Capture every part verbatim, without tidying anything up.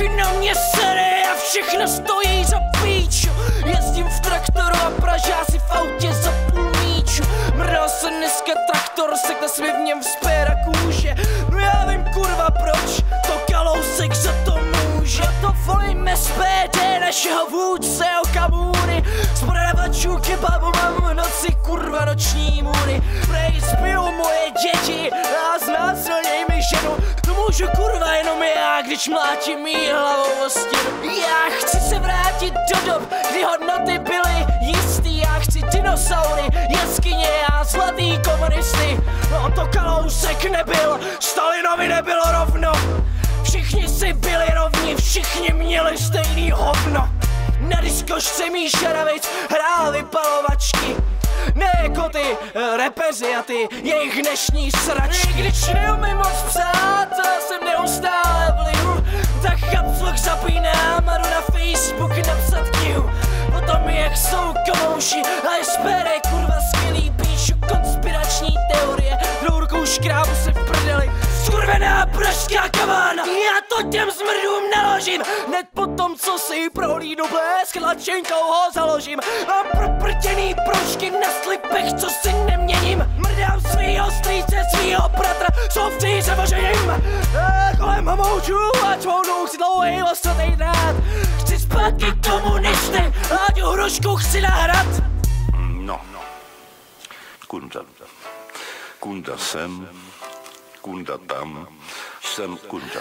Vždycky na mě sere a všechno stojí za píču. Jezdím v traktoru a pražáci v autě za půl míču. Mrdal se dneska traktor, sekne se mi v něm vzpěra kůže. No já vím kurva proč, to Kalousek za to může. To volím S P D, našeho vůdce Okamury. Z prodavačů kebabu mám v noci kurva noční můry. Prej zbiju moje děti a znásilněj mi ženu. To můžu kurva jenom já, když mlátím jí hlavou o stěnu. Já chci se vrátit do dob, kdy hodnoty byly jistý. Já chci dinosaury, jeskyně a zlatý komunisty. No to Kalousek nebyl, Stalinovi nebylo rovno. Všichni si byli rovni, všichni měli stejný hovno. Na diskošce Míša Ravic hrál vypalovačky. Ne jako ty uh, repeři a ty jejich dnešní sračky. Když neumím moc psát a jsem neustále v lihu, tak kapslok zapínám a jdu na Facebook napsat knihu. Potom jak jsou komouši a S P D kurva skvělý, píšu konspirační teorie, druhou rukou škrábu se v prdeli. Skurvená pražská kavána, já to těm zmrdům naložím. Hned potom, co si prohlídnu blesk, lačenkou ho založím. Mám proprtěný proužky na slipech, co si neměním. Mrdám svýho strýce, svýho bratra, co v týře vožením. Kolem homoučů a čvounou si dlouhej ostratej drát. Chci zpátky komunisty, Láďu Hrušku chci nahrát. No, Kunda, Kunda sem, Kunda tam, jsem Kunda.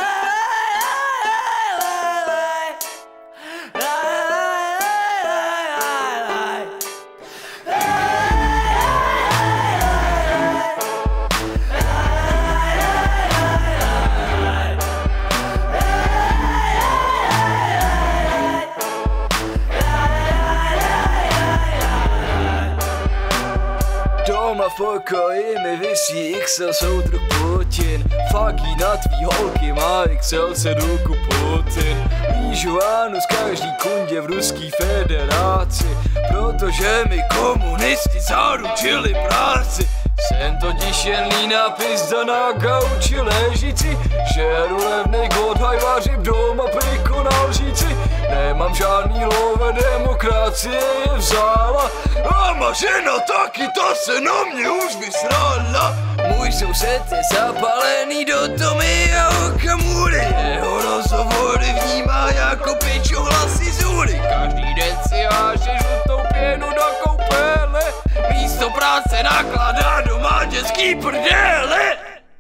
Doma v pokoji mi visí X L soudruh Putin. Faky na tvý holky má X L sedulku Putin. Mížu Anus každý kundě v Ruský federaci, protože mi komunisti zaručili práci. Jsem totiž jen líná pizda na gauči ležíci, žeru levnej godhaj, vařím doma pejko na lžíci. Nemám žádný love, demokracie je vzala a má žena taky, ta se na mě už vysrala. Můj soused je zapalený do Tomia Okamury, jeho rozhovory vnímá jako piču hlasy z úry. Každý den si háže žlutou pěnu do koupele, místo práce nakládá doma dětský prdele.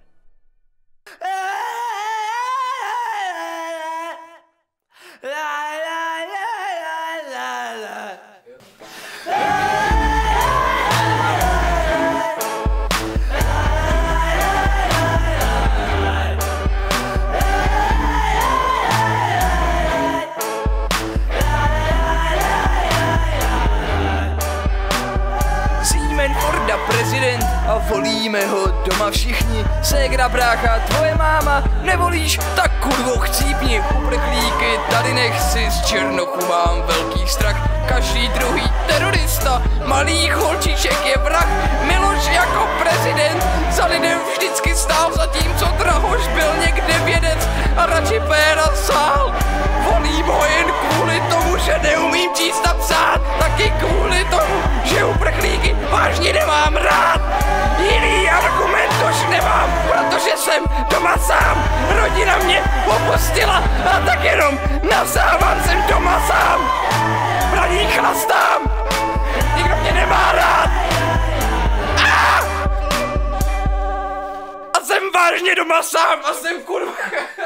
Forda prezident a volíme ho doma všichni. Ségra, brácha, tvoje máma, nevolíš, tak kurvo chcípni. Uprchlíky tady nechci, z Černochu mám velký strach. Každý druhý terorista malých holčiček je vrah. Miloš jako prezident za lidem vždycky stál, zatímco Drahoš byl někde vědec a radši péra sál. Volím ho jen kvůli tomu, že neumím číst a psát, taky kvůli tomu, že uprchlíky vážně nemám rád. Jiný argument už nemám, protože jsem doma sám. Rodina mě opustila a tak jenom nasávám, jsem doma sám. Braní chlastám, nikdo mě nemá rád. A, a jsem vážně doma sám a jsem kurva.